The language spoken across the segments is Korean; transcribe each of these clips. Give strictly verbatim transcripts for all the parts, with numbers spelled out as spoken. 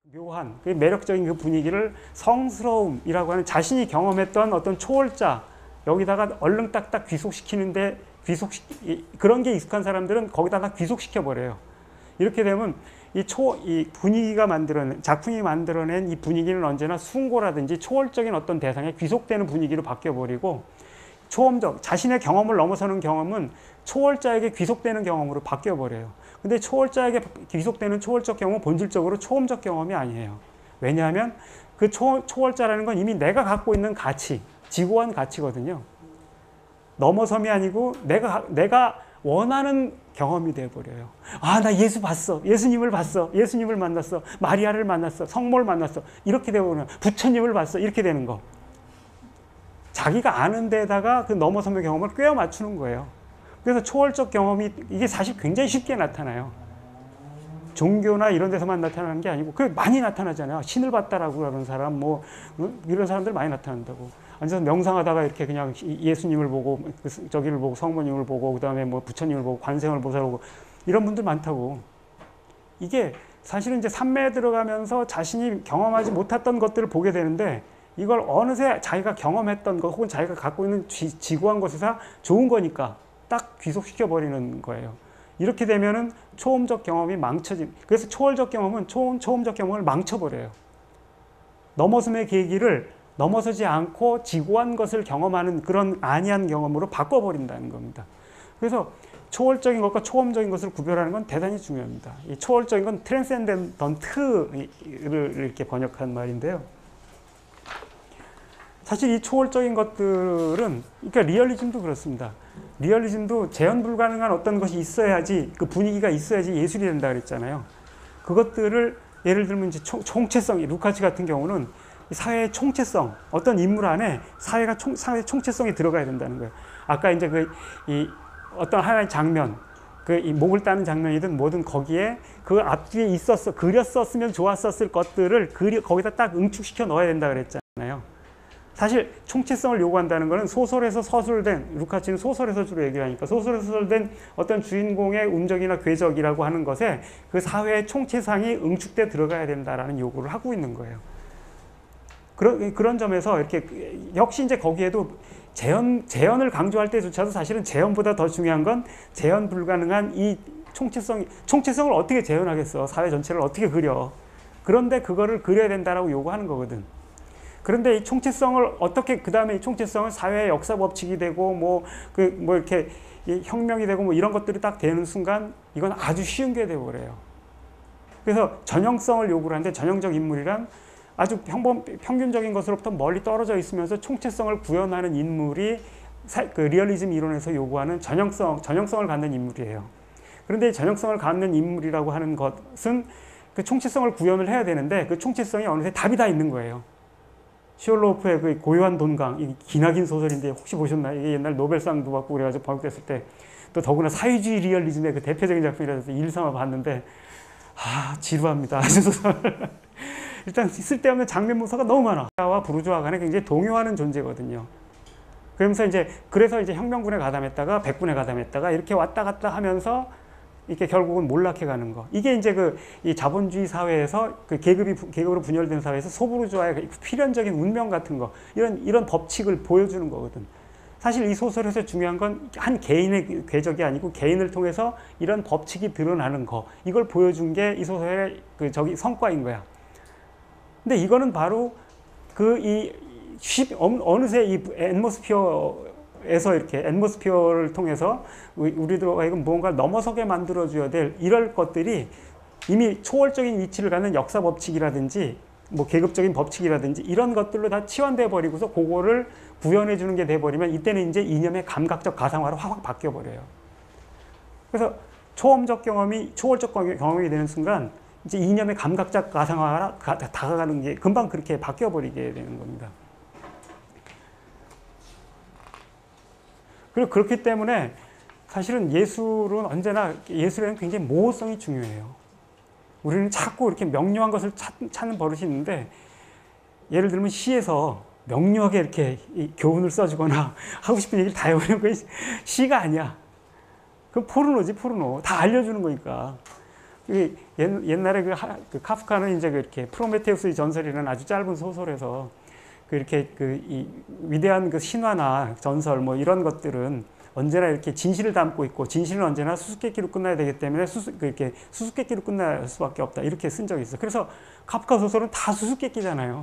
묘한 그 매력적인 그 분위기를 성스러움이라고 하는 자신이 경험했던 어떤 초월자 여기다가 얼른 딱딱 귀속시키는데 귀속시 그런 게 익숙한 사람들은 거기다가 귀속시켜 버려요. 이렇게 되면 이 초 이 분위기가 만들어낸 작품이 만들어낸 이 분위기는 언제나 숭고라든지 초월적인 어떤 대상에 귀속되는 분위기로 바뀌어 버리고 초험적 자신의 경험을 넘어서는 경험은 초월자에게 귀속되는 경험으로 바뀌어 버려요. 근데 초월자에게 귀속되는 초월적 경험은 본질적으로 초험적 경험이 아니에요. 왜냐하면 그 초, 초월자라는 건 이미 내가 갖고 있는 가치, 지고한 가치거든요. 넘어섬이 아니고 내가 내가 원하는 경험이 돼버려요. 아, 나 예수 봤어. 예수님을 봤어. 예수님을 만났어. 마리아를 만났어. 성모를 만났어. 이렇게 되버리면 부처님을 봤어. 이렇게 되는 거. 자기가 아는 데다가 그 넘어섬의 경험을 꿰어 맞추는 거예요. 그래서 초월적 경험이 이게 사실 굉장히 쉽게 나타나요. 종교나 이런 데서만 나타나는 게 아니고 그 많이 나타나잖아요. 신을 봤다라고 하는 사람 뭐 이런 사람들 많이 나타난다고. 앉아서 명상하다가 이렇게 그냥 예수님을 보고 저기를 보고 성모님을 보고 그다음에 뭐 부처님을 보고 관세음을 보고 이런 분들 많다고. 이게 사실은 이제 삼매에 들어가면서 자신이 경험하지 못했던 것들을 보게 되는데 이걸 어느새 자기가 경험했던 것 혹은 자기가 갖고 있는 지, 지고한 것에서 좋은 거니까 딱 귀속시켜 버리는 거예요. 이렇게 되면은 초험적 경험이 망쳐진. 그래서 초월적 경험은 초험, 초험적 경험을 망쳐버려요. 넘어섬의 계기를 넘어서지 않고 지고한 것을 경험하는 그런 안이한 경험으로 바꿔버린다는 겁니다. 그래서 초월적인 것과 초험적인 것을 구별하는 건 대단히 중요합니다. 이 초월적인 건 트랜센덴던트를 이렇게 번역한 말인데요. 사실 이 초월적인 것들은, 그러니까 리얼리즘도 그렇습니다. 리얼리즘도 재현 불가능한 어떤 것이 있어야지, 그 분위기가 있어야지 예술이 된다 그랬잖아요. 그것들을 예를 들면 이제 총, 총체성, 루카치 같은 경우는 사회의 총체성, 어떤 인물 안에 사회가 총, 사회의 총체성이 들어가야 된다는 거예요. 아까 이제 그, 이 어떤 하나의 장면, 그 이 목을 따는 장면이든 뭐든 거기에 그 앞뒤에 있었어, 그렸었으면 좋았었을 것들을 그리, 거기다 딱 응축시켜 넣어야 된다 그랬잖아요. 사실 총체성을 요구한다는 것은 소설에서 서술된, 루카치는 소설에서 주로 얘기를 하니까 소설에서 서술된 어떤 주인공의 운적이나 궤적이라고 하는 것에 그 사회의 총체상이 응축돼 들어가야 된다라는 요구를 하고 있는 거예요. 그런, 그런 점에서 이렇게 역시 이제 거기에도 재현, 재현을 강조할 때조차도 사실은 재현보다 더 중요한 건 재현 불가능한 이 총체성, 총체성을 어떻게 재현하겠어? 사회 전체를 어떻게 그려? 그런데 그거를 그려야 된다라고 요구하는 거거든. 그런데 이 총체성을 어떻게, 그 다음에 이 총체성을 사회의 역사 법칙이 되고, 뭐, 그, 뭐 이렇게 혁명이 되고 뭐 이런 것들이 딱 되는 순간 이건 아주 쉬운 게 되어버려요. 그래서 전형성을 요구를 하는데 전형적 인물이란 아주 평범, 평균적인 것으로부터 멀리 떨어져 있으면서 총체성을 구현하는 인물이 사, 그 리얼리즘 이론에서 요구하는 전형성, 전형성을 갖는 인물이에요. 그런데 이 전형성을 갖는 인물이라고 하는 것은 그 총체성을 구현을 해야 되는데 그 총체성이 어느새 답이 다 있는 거예요. 시올로프의 그 고요한 돈강, 이 기나긴 소설인데 혹시 보셨나요? 이게 옛날 노벨상도 받고 그래가지고 번역됐을 때 또 더구나 사회주의 리얼리즘의 그 대표적인 작품이라서 일삼아 봤는데 아 지루합니다. 일단 쓸데없는 장면 묘사가 너무 많아. 와 부르주아 간에 굉장히 동요하는 존재거든요. 그러면서 이제 그래서 이제 혁명군에 가담했다가 백군에 가담했다가 이렇게 왔다 갔다 하면서 이렇게 결국은 몰락해 가는 거. 이게 이제 그 이 자본주의 사회에서 그 계급이 계급으로 분열된 사회에서 소부르주아의 필연적인 운명 같은 거 이런 이런 법칙을 보여주는 거거든. 사실 이 소설에서 중요한 건 한 개인의 궤적이 아니고 개인을 통해서 이런 법칙이 드러나는 거. 이걸 보여준 게 이 소설의 그 저기 성과인 거야. 근데 이거는 바로 그 이 어느새 이 앰모스피어에서 이렇게 앰모스피어를 통해서 우리들과 이건 무언가 넘어서게 만들어줘야 될 이럴 것들이 이미 초월적인 위치를 갖는 역사 법칙이라든지 뭐 계급적인 법칙이라든지 이런 것들로 다 치환돼 버리고서 그거를 구현해 주는 게 돼 버리면 이때는 이제 이념의 감각적 가상화로 확 바뀌어 버려요. 그래서 초험적 경험이 초월적 경험이 되는 순간 이제 이념의 감각적 가상화가 다가가는 게 금방 그렇게 바뀌어 버리게 되는 겁니다. 그리고 그렇기 때문에 사실은 예술은 언제나 예술에는 굉장히 모호성이 중요해요. 우리는 자꾸 이렇게 명료한 것을 찾, 찾는 버릇이 있는데 예를 들면 시에서 명료하게 이렇게 교훈을 써주거나 하고 싶은 얘기를 다 해버리는 건 시가 아니야. 그건 포르노지 포르노. 다 알려주는 거니까. 그 옛, 옛날에 그, 하, 그 카프카는 이제 그렇게 프로메테우스의 전설이라는 아주 짧은 소설에서 그 이렇게 그 이 위대한 그 신화나 전설 뭐 이런 것들은 언제나 이렇게 진실을 담고 있고 진실은 언제나 수수께끼로 끝나야 되기 때문에 수수, 이렇게 수수께끼로 끝날 수밖에 없다. 이렇게 쓴 적이 있어요. 그래서 카프카 소설은 다 수수께끼잖아요.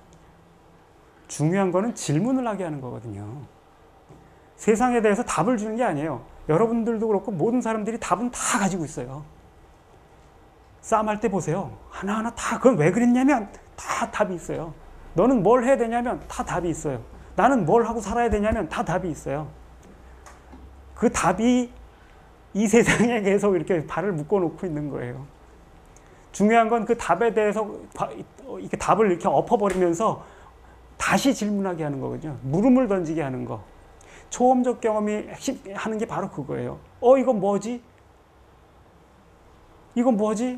중요한 거는 질문을 하게 하는 거거든요. 세상에 대해서 답을 주는 게 아니에요. 여러분들도 그렇고 모든 사람들이 답은 다 가지고 있어요. 싸움할 때 보세요. 하나하나 다 그건 왜 그랬냐면 다 답이 있어요. 너는 뭘 해야 되냐면 다 답이 있어요. 나는 뭘 하고 살아야 되냐면 다 답이 있어요. 그 답이 이 세상에 계속 이렇게 발을 묶어놓고 있는 거예요. 중요한 건 그 답에 대해서 이렇게 답을 이렇게 엎어버리면서 다시 질문하게 하는 거거든요. 물음을 던지게 하는 거. 초험적 경험이 하는 게 바로 그거예요. 어, 이건 뭐지? 이건 뭐지?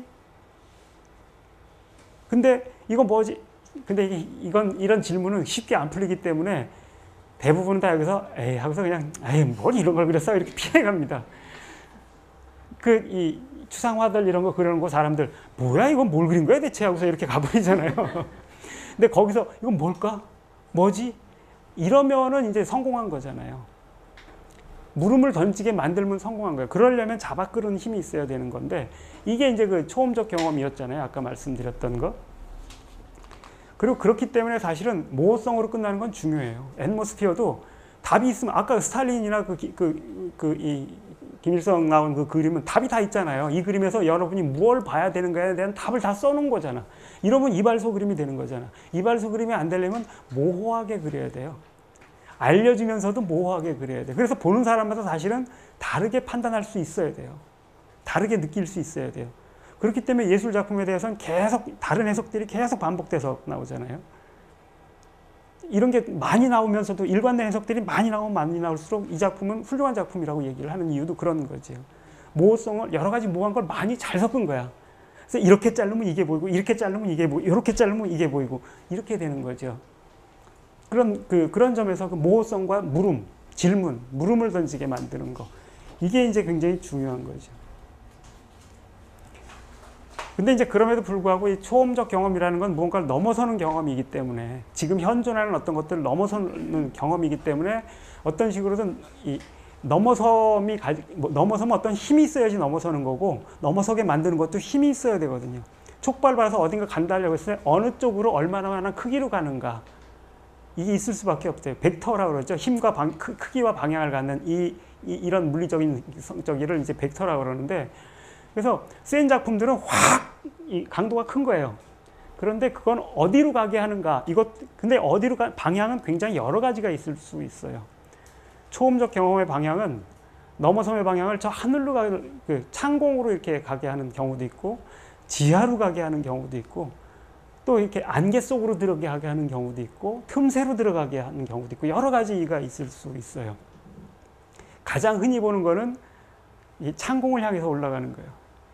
근데 이건 뭐지? 근데 이건 이런 질문은 쉽게 안 풀리기 때문에 대부분 다 여기서 에이 하고서 그냥 에이 뭘 이런 걸 그랬어 이렇게 피해갑니다. 그 이 추상화들 이런 거 그러는 거 사람들 뭐야 이건 뭘 그린 거야 대체 하고서 이렇게 가버리잖아요. 근데 거기서 이건 뭘까? 뭐지? 이러면은 이제 성공한 거잖아요. 물음을 던지게 만들면 성공한 거예요. 그러려면 잡아끄는 힘이 있어야 되는 건데 이게 이제 그 초험적 경험이었잖아요. 아까 말씀드렸던 거. 그리고 그렇기 때문에 사실은 모호성으로 끝나는 건 중요해요. 앰모스피어도 답이 있으면 아까 스탈린이나 그, 그, 그, 이 김일성 나온 그 그림은 답이 다 있잖아요. 이 그림에서 여러분이 무엇을 봐야 되는가에 대한 답을 다 써놓은 거잖아. 이러면 이발소 그림이 되는 거잖아. 이발소 그림이 안 되려면 모호하게 그려야 돼요. 알려주면서도 모호하게 그려야 돼요. 그래서 보는 사람마다 사실은 다르게 판단할 수 있어야 돼요. 다르게 느낄 수 있어야 돼요. 그렇기 때문에 예술 작품에 대해서는 계속 다른 해석들이 계속 반복돼서 나오잖아요. 이런 게 많이 나오면서도 일관된 해석들이 많이 나오면 많이 나올수록 이 작품은 훌륭한 작품이라고 얘기를 하는 이유도 그런 거죠. 모호성을 여러 가지 모호한 걸 많이 잘 섞은 거야. 그래서 이렇게 자르면 이게 보이고 이렇게 자르면 이게 보이고 이렇게 자르면 이게 보이고 이렇게 되는 거죠. 그런 그 그런 점에서 그 모호성과 물음, 질문, 물음을 던지게 만드는 거 이게 이제 굉장히 중요한 거죠. 근데 이제 그럼에도 불구하고 이 초험적 경험이라는 건 무언가를 넘어서는 경험이기 때문에 지금 현존하는 어떤 것들을 넘어서는 경험이기 때문에 어떤 식으로든 이 넘어섬이 가지, 뭐 넘어서면 어떤 힘이 있어야지 넘어서는 거고 넘어서게 만드는 것도 힘이 있어야 되거든요. 촉발받아서 어딘가 간다 하려고 했을 때 어느 쪽으로 얼마나 많은 크기로 가는가 이게 있을 수밖에 없어요. 벡터라고 그러죠. 힘과 방, 크, 크기와 방향을 갖는 이, 이 이런 물리적인 성적을 이제 벡터라고 그러는데 그래서 센 작품들은 확 이 강도가 큰 거예요. 그런데 그건 어디로 가게 하는가? 이것 근데 어디로 가 방향은 굉장히 여러 가지가 있을 수 있어요. 초험적 경험의 방향은 넘어섬의 방향을 저 하늘로 가는 그 창공으로 이렇게 가게 하는 경우도 있고 지하로 가게 하는 경우도 있고 또 이렇게 안개 속으로 들어가게 하는 경우도 있고 틈새로 들어가게 하는 경우도 있고 여러 가지가 있을 수 있어요. 가장 흔히 보는 거는 이 창공을 향해서 올라가는 거예요.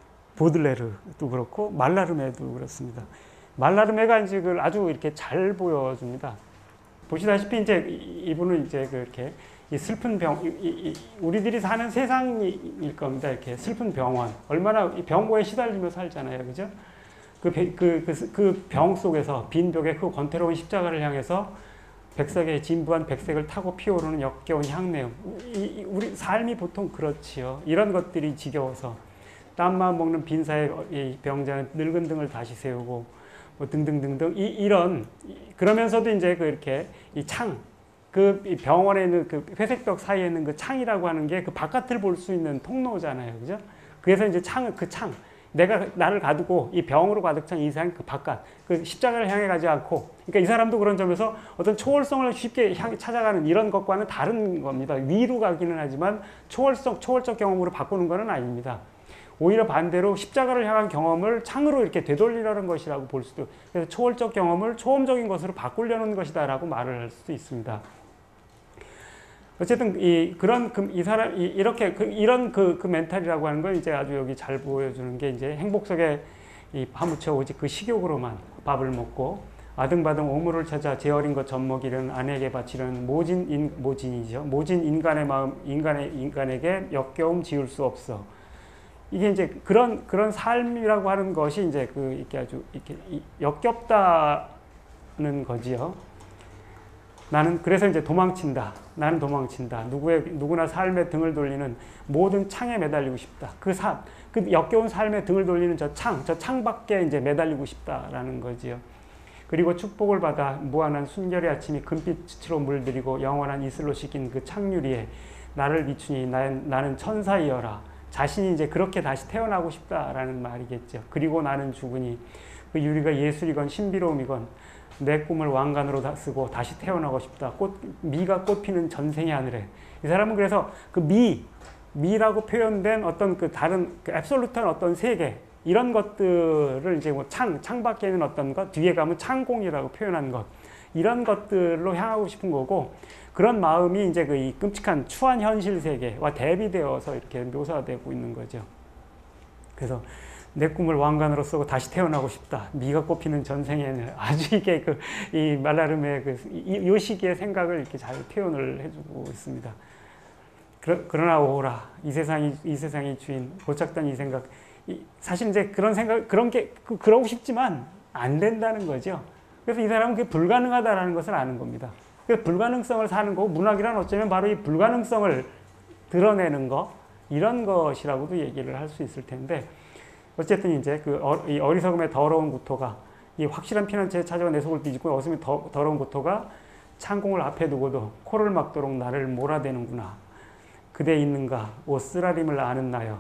보들레르도 그렇고 말라르메도 그렇습니다. 말라르메가 이제 그걸 아주 이렇게 잘 보여줍니다. 보시다시피 이제 이분은 이제 그렇게 이 슬픈 병, 이, 이, 우리들이 사는 세상일 겁니다. 이렇게 슬픈 병원, 얼마나 병고에 시달리며 살잖아요, 그죠? 그 그 그 그 병 속에서 빈 벽에 그 권태로운 십자가를 향해서 백석에 진부한 백색을 타고 피어오르는 역겨운 향내음. 이, 우리 삶이 보통 그렇지요. 이런 것들이 지겨워서. 땀만 먹는 빈사의 병자는 늙은 등을 다시 세우고 뭐 등등등등 이, 이런 그러면서도 이제 그 이렇게 이 창 그 병원에 있는 그 회색벽 사이에 있는 그 창이라고 하는 게 그 바깥을 볼 수 있는 통로잖아요, 그죠? 그래서 이제 창을 그 창 내가 나를 가두고 이 병으로 가득 찬 이상 그 바깥 그 십자가를 향해 가지 않고 그러니까 이 사람도 그런 점에서 어떤 초월성을 쉽게 향 찾아가는 이런 것과는 다른 겁니다. 위로 가기는 하지만 초월성 초월적 경험으로 바꾸는 것은 아닙니다. 오히려 반대로 십자가를 향한 경험을 창으로 이렇게 되돌리려는 것이라고 볼 수도 그래서 초월적 경험을 초험적인 것으로 바꾸려는 것이다라고 말을 할 수도 있습니다. 어쨌든 이 그런 그, 이 사람 이, 이렇게 그, 이런 그, 그 멘탈이라고 하는 건 이제 아주 여기 잘 보여주는 게 이제 행복 속에 이 파묻혀 오직 그 식욕으로만 밥을 먹고 아등바등 오물을 찾아 재어린 것 젖먹이려는 아내에게 바치려는 모진 인, 모진이죠. 모진 인간의 마음 인간의 인간에게 역겨움 지을 수 없어. 이게 이제 그런 그런 삶이라고 하는 것이 이제 그 이렇게 아주 이렇게 역겹다는 거지요. 나는 그래서 이제 도망친다. 나는 도망친다. 누구의 누구나 삶에 등을 돌리는 모든 창에 매달리고 싶다. 그 삶, 그 역겨운 삶에 등을 돌리는 저 창, 저 창밖에 이제 매달리고 싶다라는 거지요. 그리고 축복을 받아 무한한 순결의 아침이 금빛으로 물들이고 영원한 이슬로 씻긴 그 창유리에 나를 비추니 나는, 나는 천사이여라. 자신이 이제 그렇게 다시 태어나고 싶다라는 말이겠죠. 그리고 나는 죽으니 그 유리가 예술이건 신비로움이건 내 꿈을 왕관으로 다 쓰고 다시 태어나고 싶다. 꽃, 미가 꽃피는 전생의 하늘에. 이 사람은 그래서 그 미, 미라고 표현된 어떤 그 다른 그 앱솔루트한 어떤 세계, 이런 것들을 이제 뭐 창, 창밖에 있는 어떤 것, 뒤에 가면 창공이라고 표현한 것, 이런 것들로 향하고 싶은 거고, 그런 마음이 이제 그 이 끔찍한 추한 현실 세계와 대비되어서 이렇게 묘사되고 있는 거죠. 그래서 내 꿈을 왕관으로 쓰고 다시 태어나고 싶다. 미가 꽃피는 전생에는 아주 이게 그 이 말라름의 그 이, 요 시기의 생각을 이렇게 잘 표현을 해주고 있습니다. 그러, 그러나 오라 이 세상이 이 세상이 주인 고착된 이 생각. 이, 사실 이제 그런 생각 그런 게 그, 그러고 싶지만 안 된다는 거죠. 그래서 이 사람은 그게 불가능하다라는 것을 아는 겁니다. 그래서 불가능성을 사는 거고 문학이란 어쩌면 바로 이 불가능성을 드러내는 거 이런 것이라고도 얘기를 할 수 있을 텐데. 어쨌든 이제 그 어, 이 어리석음의 더러운 구토가 이 확실한 피난처에 찾아와 내 속을 뒤집고 어둠의 더, 더러운 구토가 창공을 앞에 두고도 코를 막도록 나를 몰아대는구나. 그대 있는가 옷 쓰라림을 아는 나여.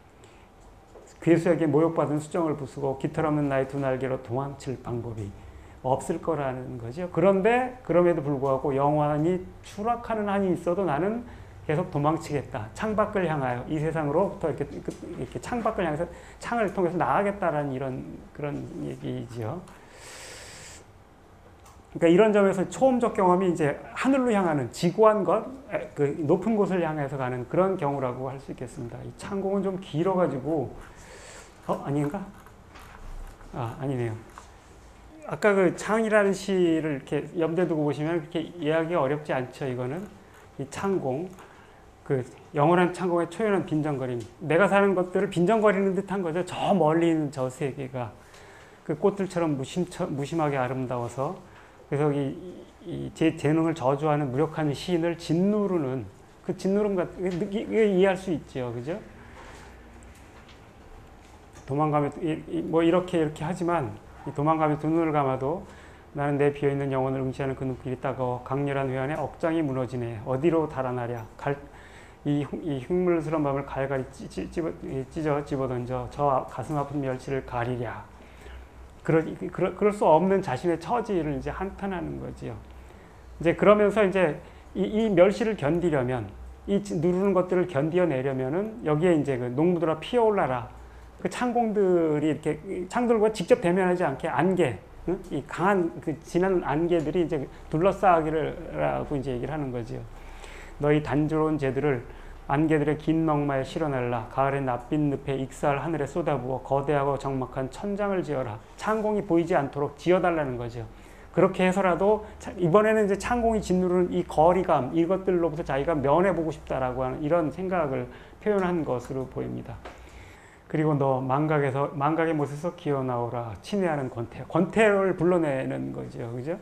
괴수에게 모욕받은 수정을 부수고 깃털 없는 나의 두 날개로 도망칠 방법이 없을 거라는 거죠. 그런데 그럼에도 불구하고 영원히 추락하는 한이 있어도 나는 계속 도망치겠다. 창밖을 향하여 이 세상으로부터 이렇게, 이렇게 창밖을 향해서 창을 통해서 나가겠다라는 이런 그런 얘기지요. 그러니까 이런 점에서 초험적 경험이 이제 하늘로 향하는 지구한 것, 그 높은 곳을 향해서 가는 그런 경우라고 할 수 있겠습니다. 이 창공은 좀 길어가지고 어 아닌가? 아 아니네요. 아까 그 창이라는 시를 이렇게 염두에 두고 보시면 그렇게 이해하기 어렵지 않죠. 이거는 이 창공. 그 영원한 창공의 초연한 빈정거림. 내가 사는 것들을 빈정거리는 듯한 거죠. 저 멀리 있는 저 세계가 그 꽃들처럼 무심, 무심하게 아름다워서 그래서 이, 이 제 재능을 저주하는 무력한 시인을 짓누르는 그 짓누름 같은 이해할 수 있죠, 그죠? 도망가며 뭐 이렇게 이렇게 하지만 도망가며 두 눈을 감아도 나는 내 비어있는 영혼을 응시하는 그 눈길이 따가워 강렬한 회한에 억장이 무너지네. 어디로 달아나랴. 갈, 이, 이 흉물스러운 밤을 갈갈이 찢, 찢어, 찢어 집어던져 저 가슴 아픈 멸치를 가리랴. 그러, 그러, 그럴 수 없는 자신의 처지를 이제 한탄하는 거지요. 이제 그러면서 이제 이, 이 멸시를 견디려면 이 누르는 것들을 견디어내려면은 여기에 이제 그 농부들아 피어올라라. 그 창공들이 이렇게 창들과 직접 대면하지 않게 안개, 응? 이 강한 그 진한 안개들이 이제 둘러싸기라고 이제 얘기를 하는 거지요. 너희 단조로운 재들을 안개들의 긴 넝마에 실어날라. 가을의 낯빛 늪에 익사할 하늘에 쏟아부어 거대하고 적막한 천장을 지어라. 창공이 보이지 않도록 지어달라는 거죠. 그렇게 해서라도 이번에는 이제 창공이 짓누르는 이 거리감 이것들로부터 자기가 면해보고 싶다라고 하는 이런 생각을 표현한 것으로 보입니다. 그리고 너 망각에서 망각의 못에서 기어 나오라. 친애하는 권태. 권태를 불러내는 거죠, 그죠?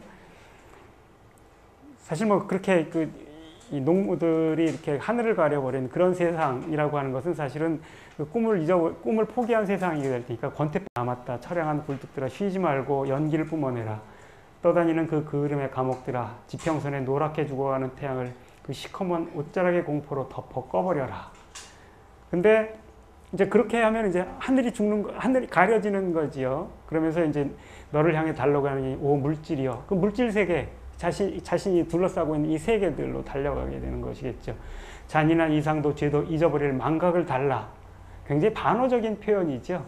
사실 뭐 그렇게 그 이 농부들이 이렇게 하늘을 가려버린 그런 세상이라고 하는 것은 사실은 그 꿈을 잊어 꿈을 포기한 세상이 될 테니까 권태 남았다. 처량한 굴뚝들아 쉬지 말고 연기를 뿜어내라. 떠다니는 그 그을음의 감옥들아 지평선에 노랗게 죽어가는 태양을 그 시커먼 옷자락의 공포로 덮어 꺼버려라. 근데 이제 그렇게 하면 이제 하늘이 죽는 거, 하늘이 가려지는 거지요. 그러면서 이제 너를 향해 달려가는 이 오 물질이요. 그 물질 세계, 자신, 자신이 둘러싸고 있는 이 세계들로 달려가게 되는 것이겠죠. 잔인한 이상도 죄도 잊어버릴 망각을 달라. 굉장히 반어적인 표현이죠.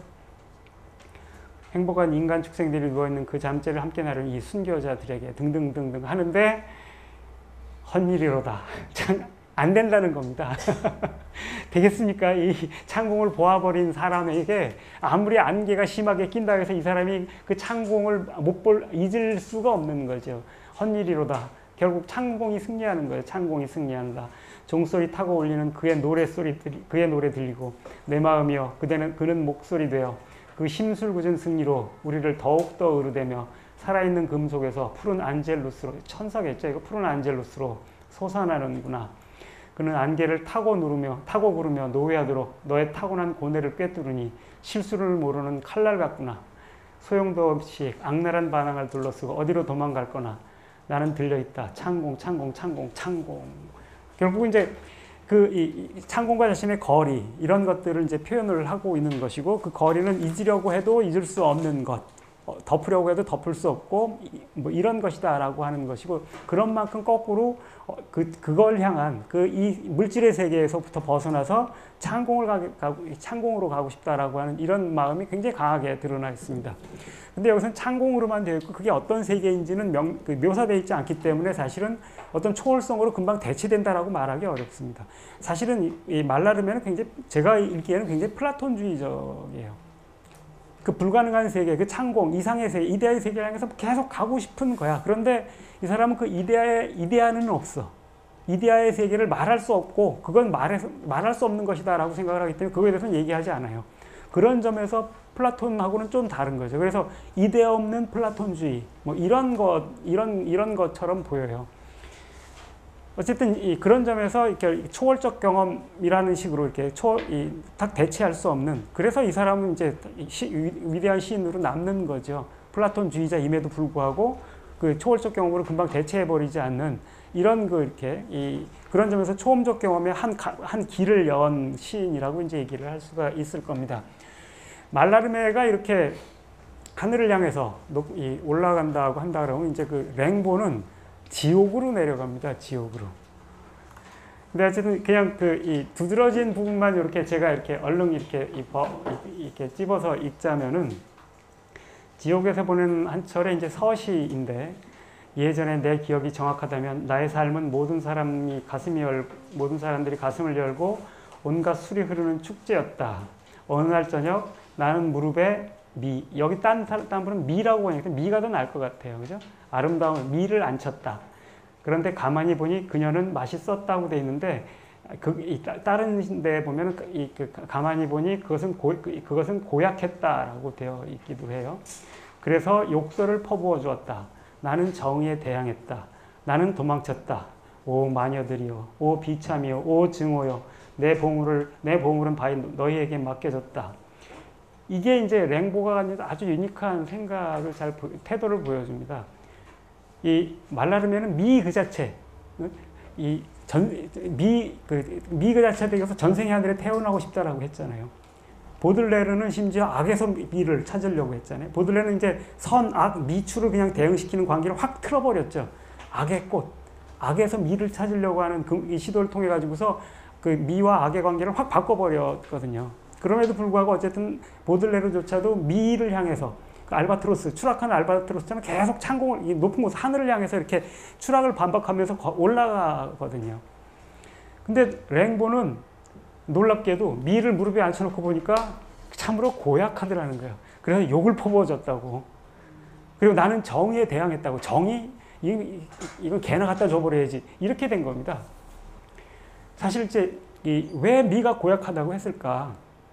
행복한 인간 축생들이 누워있는 그 잠재를 함께 나르는 이 순교자들에게 등등등등 하는데 헛일이로다. 참 안 된다는 겁니다. 되겠습니까? 이 창공을 보아버린 사람에게 아무리 안개가 심하게 낀다 해서 이 사람이 그 창공을 못 볼, 잊을 수가 없는 거죠. 헛일이로다. 결국 창공이 승리하는 거예요. 창공이 승리한다. 종소리 타고 울리는 그의 노래소리, 그의 노래 들리고 내 마음이여 그대는 그는 목소리 되어 그 심술궂은 승리로 우리를 더욱더 으르대며 살아있는 금속에서 푸른 안젤루스로, 천사겠죠. 이거 푸른 안젤루스로 솟아나는구나. 그는 안개를 타고 누르며 타고 구르며 노예하도록 너의 타고난 고뇌를 꿰뚫으니 실수를 모르는 칼날 같구나. 소용도 없이 악랄한 반항을 둘러쓰고 어디로 도망갈 거나 나는 들려있다. 창공, 창공, 창공, 창공. 결국 이제 그 이 창공과 자신의 거리 이런 것들을 이제 표현을 하고 있는 것이고 그 거리는 잊으려고 해도 잊을 수 없는 것, 어, 덮으려고 해도 덮을 수 없고 뭐 이런 것이다라고 하는 것이고 그런 만큼 거꾸로 어, 그 그걸 향한 그 이 물질의 세계에서부터 벗어나서 창공을 가, 가고 창공으로 가고 싶다라고 하는 이런 마음이 굉장히 강하게 드러나 있습니다. 근데 여기서는 창공으로만 되어 있고 그게 어떤 세계인지는 명, 그 묘사되어 있지 않기 때문에 사실은 어떤 초월성으로 금방 대치된다라고 말하기 어렵습니다. 사실은 이 말라르메는 굉장히 제가 읽기에는 굉장히 플라톤주의적이에요. 그 불가능한 세계, 그 창공, 이상의 세계, 이데아의 세계를 향해서 계속 가고 싶은 거야. 그런데 이 사람은 그 이데아의, 이데아는 없어. 이데아의 세계를 말할 수 없고 그건 말해서, 말할 수 없는 것이다 라고 생각을 하기 때문에 그거에 대해서는 얘기하지 않아요. 그런 점에서 플라톤하고는 좀 다른 거죠. 그래서 이데아 없는 플라톤주의, 뭐 이런 것, 이런, 이런 것처럼 보여요. 어쨌든 이 그런 점에서 이렇게 초월적 경험이라는 식으로 이렇게 초, 이, 딱 대체할 수 없는. 그래서 이 사람은 이제 시, 위대한 시인으로 남는 거죠. 플라톤주의자임에도 불구하고 그 초월적 경험으로 금방 대체해버리지 않는 이런 그 이렇게 이 그런 점에서 초험적 경험의 한, 한 길을 연 시인이라고 이제 얘기를 할 수가 있을 겁니다. 말라르메가 이렇게 하늘을 향해서 높, 이 올라간다고 한다 그러면 이제 그 랭보는 지옥으로 내려갑니다. 지옥으로. 근데 어쨌든 그냥 그 이 두드러진 부분만 이렇게 제가 이렇게 얼른 이렇게 이렇게 찝어서 읽자면은 지옥에서 보낸 한 절의 이제 서시인데 예전에 내 기억이 정확하다면 나의 삶은 모든 사람이 가슴이 열 모든 사람들이 가슴을 열고 온갖 술이 흐르는 축제였다. 어느 날 저녁 나는 무릎에 미, 여기 딴, 딴 분은 미라고 하니까 미가 더 나을 것 같아요. 그죠? 아름다운 미를 앉혔다. 그런데 가만히 보니 그녀는 맛있었다고 돼 있는데, 그, 이, 다른 데 보면, 이, 그, 가만히 보니 그것은, 고, 그것은 고약했다라고 되어 있기도 해요. 그래서 욕설을 퍼부어 주었다. 나는 정의에 대항했다. 나는 도망쳤다. 오 마녀들이여, 오 비참이여, 오 증오여, 내 보물을, 내 보물은 바이 너희에게 맡겨졌다. 이게 이제 랭보가 아주 유니크한 생각을 잘, 태도를 보여줍니다. 이 말라르메는 미 그 자체, 이 전, 미, 그, 미 그 자체에 대해서 전생의 하늘에 태어나고 싶다라고 했잖아요. 보들레르는 심지어 악에서 미를 찾으려고 했잖아요. 보들레르는 이제 선, 악, 미추를 그냥 대응시키는 관계를 확 틀어버렸죠. 악의 꽃, 악에서 미를 찾으려고 하는 그, 이 시도를 통해 가지고서 그 미와 악의 관계를 확 바꿔버렸거든요. 그럼에도 불구하고 어쨌든 보들레르조차도 미를 향해서 그 알바트로스, 추락한 알바트로스처럼 계속 창공을, 이 높은 곳, 하늘을 향해서 이렇게 추락을 반복하면서 올라가거든요. 근데 랭보는 놀랍게도 미를 무릎에 앉혀놓고 보니까 참으로 고약하더라는 거예요. 그래서 욕을 퍼부어줬다고. 그리고 나는 정의에 대항했다고. 정의? 이건 개나 갖다 줘버려야지. 이렇게 된 겁니다. 사실 이제 이 왜 미가 고약하다고 했을까?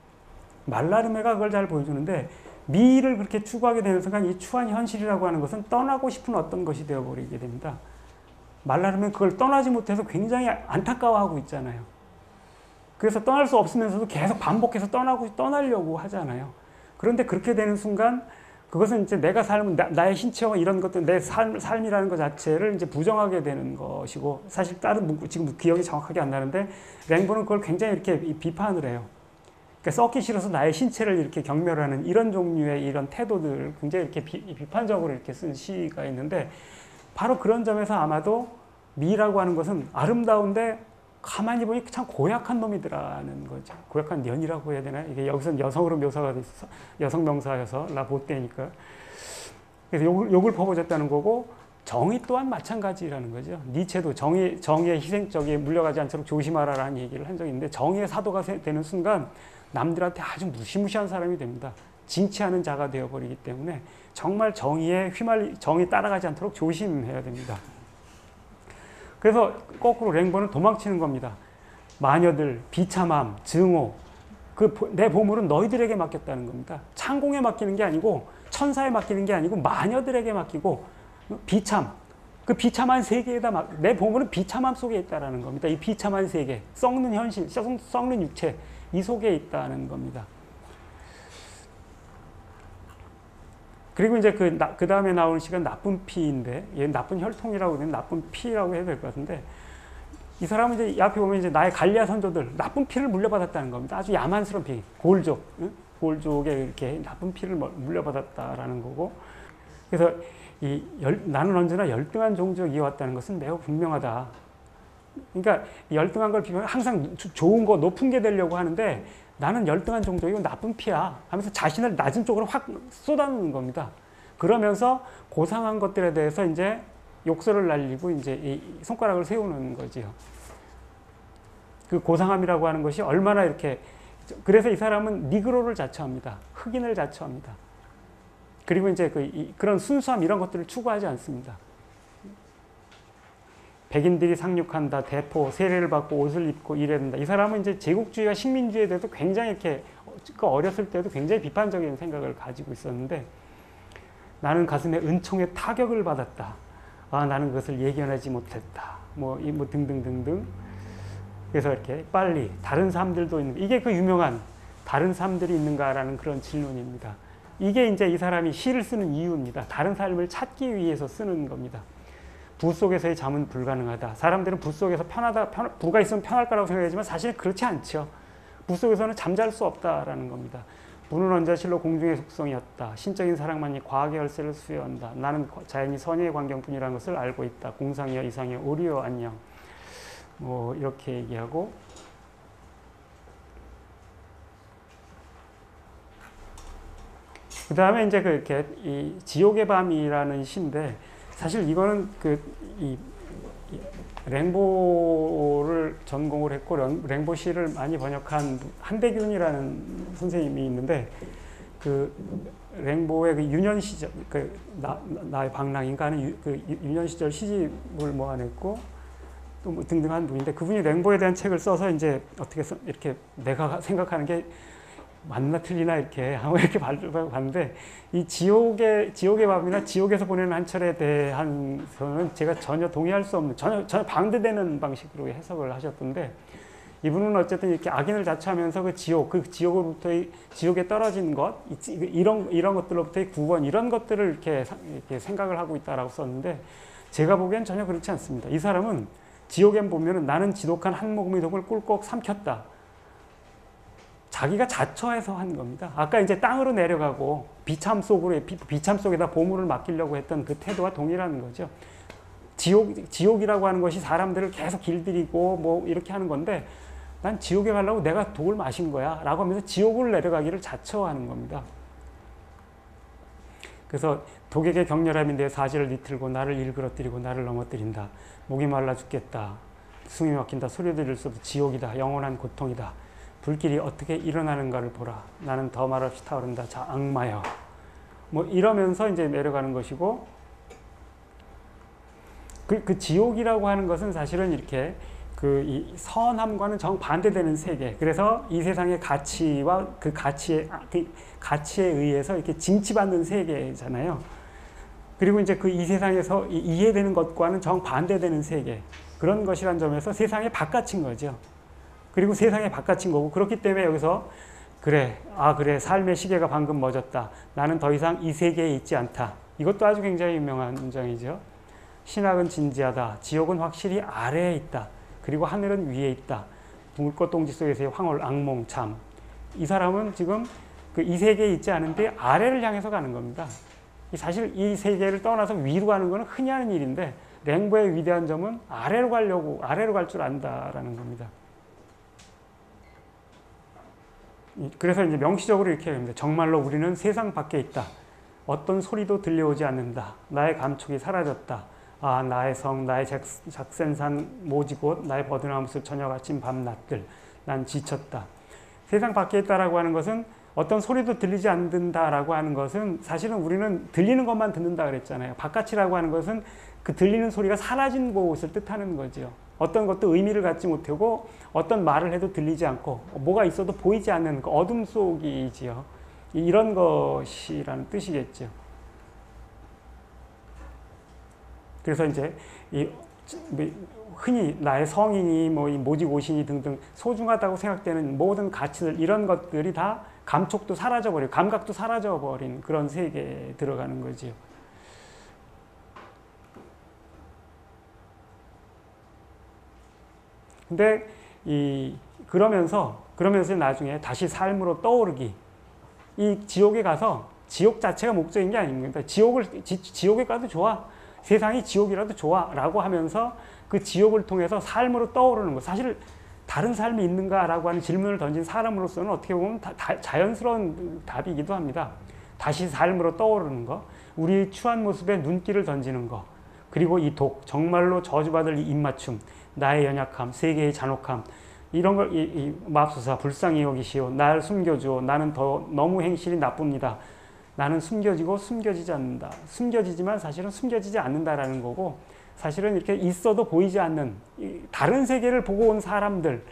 말라르메가 그걸 잘 보여주는데 미를 그렇게 추구하게 되는 순간 이 추한 현실이라고 하는 것은 떠나고 싶은 어떤 것이 되어버리게 됩니다. 말라르메는 그걸 떠나지 못해서 굉장히 안타까워하고 있잖아요. 그래서 떠날 수 없으면서도 계속 반복해서 떠나고, 떠나려고 하잖아요. 그런데 그렇게 되는 순간 그것은 이제 내가 삶은, 나, 나의 신체와 이런 것들, 내 삶, 삶이라는 것 자체를 이제 부정하게 되는 것이고, 사실 다른, 지금 기억이 정확하게 안 나는데, 랭보는 그걸 굉장히 이렇게 비판을 해요. 그러니까 썩기 싫어서 나의 신체를 이렇게 경멸하는 이런 종류의 이런 태도들, 굉장히 이렇게 비, 비판적으로 이렇게 쓴 시가 있는데, 바로 그런 점에서 아마도 미라고 하는 것은 아름다운데, 가만히 보니 참 고약한 놈이더라는 거죠. 고약한 년이라고 해야 되나? 이게 여기서는 여성으로 묘사가 돼서 여성 명사여서 라보떼니까. 그래서 욕을, 욕을 퍼부어줬다는 거고 정의 또한 마찬가지라는 거죠. 니체도 정의, 정의의 희생적에 물려가지 않도록 조심하라라는 얘기를 한 적이 있는데 정의의 사도가 되는 순간 남들한테 아주 무시무시한 사람이 됩니다. 징치하는 자가 되어버리기 때문에 정말 정의에 휘말리, 정의 따라가지 않도록 조심해야 됩니다. 그래서 거꾸로 랭보는 도망치는 겁니다. 마녀들, 비참함, 증오, 그 내 보물은 너희들에게 맡겼다는 겁니다. 창공에 맡기는 게 아니고 천사에 맡기는 게 아니고 마녀들에게 맡기고 비참, 그 비참한 세계에다 막, 내 보물은 비참함 속에 있다는 겁니다. 이 비참한 세계, 썩는 현실, 썩는 육체, 이 속에 있다는 겁니다. 그리고 이제 그, 그 다음에 나오는 시가 나쁜 피인데, 얘 나쁜 혈통이라고 그러면 나쁜 피라고 해도 될 것 같은데, 이 사람은 이제 이 앞에 보면 이제 나의 갈리아 선조들, 나쁜 피를 물려받았다는 겁니다. 아주 야만스러운 피, 골족, 응? 골족에 이렇게 나쁜 피를 물려받았다라는 거고, 그래서 이 열, 나는 언제나 열등한 종족이 이어왔다는 것은 매우 분명하다. 그러니까 열등한 걸 비교하면 항상 좋은 거, 높은 게 되려고 하는데 나는 열등한 종족이고 나쁜 피야 하면서 자신을 낮은 쪽으로 확 쏟아놓는 겁니다. 그러면서 고상한 것들에 대해서 이제 욕설을 날리고 이제 이 손가락을 세우는 거지요. 그 고상함이라고 하는 것이 얼마나 이렇게, 그래서 이 사람은 니그로를 자처합니다. 흑인을 자처합니다. 그리고 이제 그, 이, 그런 순수함 이런 것들을 추구하지 않습니다. 백인들이 상륙한다, 대포, 세례를 받고 옷을 입고 이래야 된다. 이 사람은 이제 제국주의와 식민주의에 대해서 굉장히 이렇게 어렸을 때도 굉장히 비판적인 생각을 가지고 있었는데, 나는 가슴에 은총의 타격을 받았다. 아, 나는 그것을 예견하지 못했다. 뭐, 이, 뭐 등등등등. 그래서 이렇게 빨리 다른 삶들도 있는, 이게 그 유명한 다른 삶들이 있는가라는 그런 질문입니다. 이게 이제 이 사람이 시를 쓰는 이유입니다. 다른 삶을 찾기 위해서 쓰는 겁니다. 부 속에서의 잠은 불가능하다. 사람들은 부 속에서 편하다, 편, 부가 있으면 편할 거라고 생각하지만 사실 그렇지 않죠. 부 속에서는 잠잘 수 없다라는 겁니다. 부는 언자실로 공중의 속성이었다. 신적인 사랑만이 과학의 열쇠를 수여한다. 나는 자연이 선의의 광경뿐이라는 것을 알고 있다. 공상이여 이상이여 오리여 안녕. 뭐 이렇게 얘기하고, 그 다음에 이제 그 이렇게 이 지옥의 밤이라는 시인데, 사실 이거는 그 이 랭보를 전공을 했고 랭보 시를 많이 번역한 한대균이라는 선생님이 있는데, 그 랭보의 그 유년 시절, 그 나, 나의 방랑인가 하는 유, 그 유년 시절 시집을 모아냈고 또 뭐 등등한 분인데, 그분이 랭보에 대한 책을 써서 이제 어떻게 써, 이렇게 내가 생각하는 게 맞나 틀리나 이렇게 하고 이렇게 봤는데, 이 지옥의, 지옥의 밤이나 지옥에서 보내는 한철에 대한서는 제가 전혀 동의할 수 없는, 전혀, 전혀 반대되는 방식으로 해석을 하셨던데, 이분은 어쨌든 이렇게 악인을 자처하면서 그 지옥, 그 지옥으로부터의, 지옥에 떨어진 것, 이런, 이런 것들로부터의 구원, 이런 것들을 이렇게, 이렇게 생각을 하고 있다라고 썼는데, 제가 보기엔 전혀 그렇지 않습니다. 이 사람은 지옥에 보면은 나는 지독한 한 모금의 독을 꿀꺽 삼켰다. 자기가 자처해서 한 겁니다. 아까 이제 땅으로 내려가고 비참 속으로, 비, 비참 속에다 보물을 맡기려고 했던 그 태도와 동일한 거죠. 지옥, 지옥이라고 하는 것이 사람들을 계속 길들이고 뭐 이렇게 하는 건데, 난 지옥에 가려고 내가 독을 마신 거야 라고 하면서 지옥을 내려가기를 자처하는 겁니다. 그래서 독에게 격렬함이 내 사지를 비틀고 나를 일그러뜨리고 나를 넘어뜨린다. 목이 말라 죽겠다. 숨이 막힌다. 소리 들을 수 없다. 지옥이다. 영원한 고통이다. 불길이 어떻게 일어나는가를 보라. 나는 더 말없이 타오른다. 자, 악마여. 뭐 이러면서 이제 내려가는 것이고, 그, 그 지옥이라고 하는 것은 사실은 이렇게 그 이 선함과는 정반대되는 세계. 그래서 이 세상의 가치와 그 가치에, 그 가치에 의해서 이렇게 징치받는 세계잖아요. 그리고 이제 그 이 세상에서 이해되는 것과는 정반대되는 세계. 그런 것이란 점에서 세상의 바깥인 거죠. 그리고 세상의 바깥인 거고, 그렇기 때문에 여기서 그래, 아 그래, 삶의 시계가 방금 멎었다. 나는 더 이상 이 세계에 있지 않다. 이것도 아주 굉장히 유명한 문장이죠. 신학은 진지하다. 지옥은 확실히 아래에 있다. 그리고 하늘은 위에 있다. 붕울꽃 동지 속에서의 황홀, 악몽, 잠. 이 사람은 지금 그 이 세계에 있지 않은데 아래를 향해서 가는 겁니다. 사실 이 세계를 떠나서 위로 가는 것은 흔히 하는 일인데, 랭보의 위대한 점은 아래로 가려고, 아래로 갈 줄 안다라는 겁니다. 그래서 이제 명시적으로 이렇게 합니다. 정말로 우리는 세상 밖에 있다. 어떤 소리도 들려오지 않는다. 나의 감촉이 사라졌다. 아, 나의 성, 나의 작, 작센산 모지곳, 나의 버드나무숲, 저녁, 아침, 밤, 낮들. 난 지쳤다. 세상 밖에 있다라고 하는 것은 어떤 소리도 들리지 않는다라고 하는 것은 사실은 우리는 들리는 것만 듣는다 그랬잖아요. 바깥이라고 하는 것은 그 들리는 소리가 사라진 곳을 뜻하는 거죠. 어떤 것도 의미를 갖지 못하고 어떤 말을 해도 들리지 않고 뭐가 있어도 보이지 않는 그 어둠 속이지요. 이런 것이라는 뜻이겠죠. 그래서 이제 이 흔히 나의 성인이 뭐 이 모지고신이 등등 소중하다고 생각되는 모든 가치들 이런 것들이 다 감촉도 사라져버리고 감각도 사라져버린 그런 세계에 들어가는 거지요. 근데 이 그러면서 그러면서 나중에 다시 삶으로 떠오르기, 이 지옥에 가서 지옥 자체가 목적인 게 아닙니다. 지옥을 지, 지옥에 가도 좋아, 세상이 지옥이라도 좋아라고 하면서 그 지옥을 통해서 삶으로 떠오르는 것. 사실 다른 삶이 있는가라고 하는 질문을 던진 사람으로서는 어떻게 보면 다, 다, 자연스러운 답이기도 합니다. 다시 삶으로 떠오르는 것, 우리 추한 모습에 눈길을 던지는 것, 그리고 이 독, 정말로 저주받을 이 입맞춤, 나의 연약함, 세계의 잔혹함, 이런 걸 이, 이 맙소사 불쌍히 여기시오. 날 숨겨주오. 나는 더 너무 행실이 나쁩니다. 나는 숨겨지고 숨겨지지 않는다. 숨겨지지만 사실은 숨겨지지 않는다라는 거고, 사실은 이렇게 있어도 보이지 않는 다른 세계를 보고 온 사람들이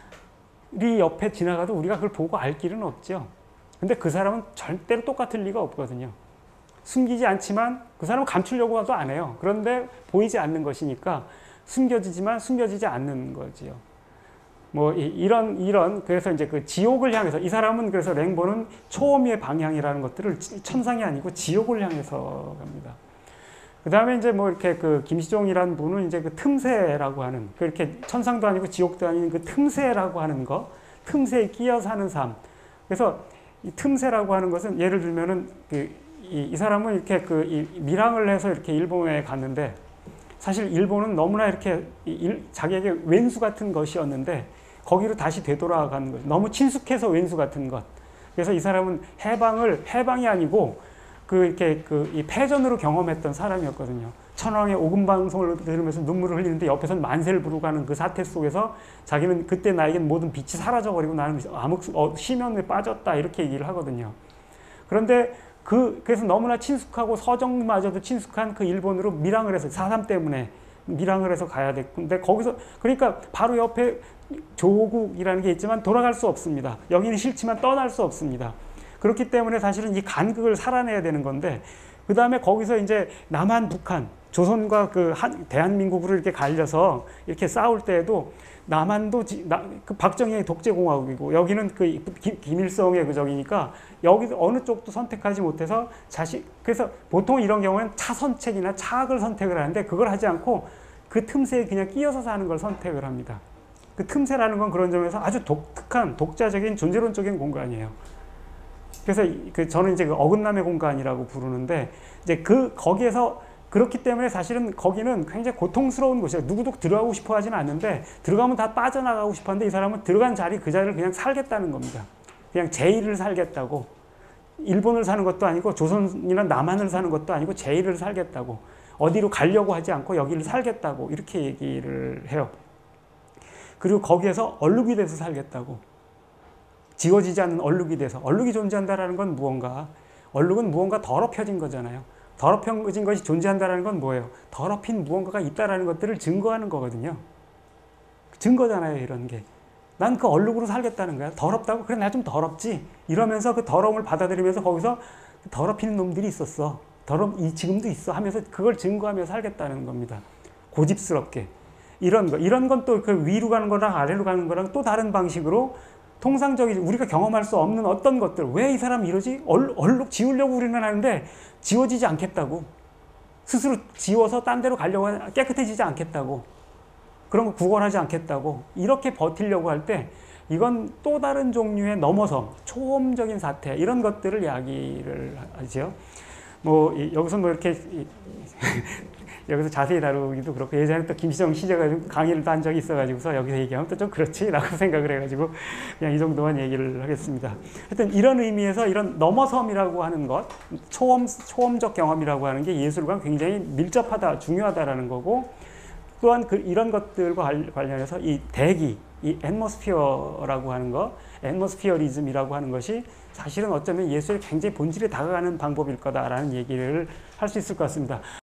옆에 지나가도 우리가 그걸 보고 알 길은 없죠. 근데 그 사람은 절대로 똑같을 리가 없거든요. 숨기지 않지만 그 사람은 감추려고 해도 안 해요. 그런데 보이지 않는 것이니까 숨겨지지만 숨겨지지 않는 거지요. 뭐 이런 이런 그래서 이제 그 지옥을 향해서 이 사람은 그래서 랭보는 초호미의 방향이라는 것들을 천상이 아니고 지옥을 향해서 갑니다. 그 다음에 이제 뭐 이렇게 그 김시종이라는 분은 이제 그 틈새라고 하는, 그렇게 천상도 아니고 지옥도 아닌 그 틈새라고 하는 거, 틈새에 끼어 사는 삶. 그래서 이 틈새라고 하는 것은 예를 들면은 그 이, 이 사람은 이렇게 그 이 밀항을 해서 이렇게 일본에 갔는데, 사실 일본은 너무나 이렇게 일, 자기에게 왼수 같은 것이었는데 거기로 다시 되돌아가는 것. 너무 친숙해서 왼수 같은 것. 그래서 이 사람은 해방을 해방이 아니고 그 이렇게 그 이 패전으로 경험했던 사람이었거든요. 천황의 오금 방송을 들으면서 눈물을 흘리는데 옆에서는 만세를 부르고 하는 그 사태 속에서 자기는 그때 나에겐 모든 빛이 사라져버리고 나는 암흑 어, 심연에 빠졌다 이렇게 얘기를 하거든요. 그런데 그 그래서 너무나 친숙하고 서정마저도 친숙한 그 일본으로 밀항을 해서 사삼 때문에 밀항을 해서 가야 됐고, 근데 거기서 그러니까 바로 옆에 조국이라는 게 있지만 돌아갈 수 없습니다. 여기는 싫지만 떠날 수 없습니다. 그렇기 때문에 사실은 이 간극을 살아내야 되는 건데, 그 다음에 거기서 이제 남한, 북한, 조선과 그 한, 대한민국으로 이렇게 갈려서 이렇게 싸울 때에도 남한도 지, 나, 그 박정희의 독재공화국이고 여기는 그 기, 김일성의 그 적이니까 여기 어느 쪽도 선택하지 못해서 자식, 그래서 보통 이런 경우에는 차선책이나 차악을 선택을 하는데 그걸 하지 않고 그 틈새에 그냥 끼어서 사는 걸 선택을 합니다. 그 틈새라는 건 그런 점에서 아주 독특한 독자적인 존재론적인 공간이에요. 그래서 그 저는 이제 그 어긋남의 공간이라고 부르는데, 이제 그 거기에서 그렇기 때문에 사실은 거기는 굉장히 고통스러운 곳이에요. 누구도 들어가고 싶어 하지는 않는데 들어가면 다 빠져나가고 싶어 하는데 이 사람은 들어간 자리 그 자리를 그냥 살겠다는 겁니다. 그냥 제일을 살겠다고. 일본을 사는 것도 아니고 조선이나 남한을 사는 것도 아니고 제일을 살겠다고. 어디로 가려고 하지 않고 여기를 살겠다고 이렇게 얘기를 해요. 그리고 거기에서 얼룩이 돼서 살겠다고. 지워지지 않는 얼룩이 돼서. 얼룩이 존재한다는 건 무언가, 얼룩은 무언가 더럽혀진 거잖아요. 더럽혀진 것이 존재한다는 건 뭐예요? 더럽힌 무언가가 있다는 것들을 증거하는 거거든요. 증거잖아요, 이런 게. 난 그 얼룩으로 살겠다는 거야. 더럽다고? 그래, 나 좀 더럽지? 이러면서 그 더러움을 받아들이면서 거기서 더럽히는 놈들이 있었어. 더럽, 이 지금도 있어. 하면서 그걸 증거하며 살겠다는 겁니다. 고집스럽게. 이런 거. 이런 건 또 그 위로 가는 거랑 아래로 가는 거랑 또 다른 방식으로 통상적인 우리가 경험할 수 없는 어떤 것들, 왜 이 사람이 이러지? 얼룩 지우려고 우리는 하는데 지워지지 않겠다고. 스스로 지워서 딴 데로 가려고 하는, 깨끗해지지 않겠다고. 그런 거 구걸하지 않겠다고. 이렇게 버티려고 할 때 이건 또 다른 종류의 넘어섬, 초험적인 사태, 이런 것들을 이야기를 하죠. 뭐 여기서 뭐 이렇게 여기서 자세히 다루기도 그렇고, 예전에 또 김시정 시제가 강의를 한 적이 있어가지고서 여기서 얘기하면 또 좀 그렇지라고 생각을 해가지고 그냥 이 정도만 얘기를 하겠습니다. 하여튼 이런 의미에서 이런 넘어섬이라고 하는 것, 초험, 초험적 경험이라고 하는 게 예술과 굉장히 밀접하다, 중요하다라는 거고, 또한 그 이런 것들과 관련해서 이 대기, 이 앰모스피어라고 하는 거, 앰모스피어리즘이라고 하는 것이 사실은 어쩌면 예술의 굉장히 본질에 다가가는 방법일 거다라는 얘기를 할 수 있을 것 같습니다.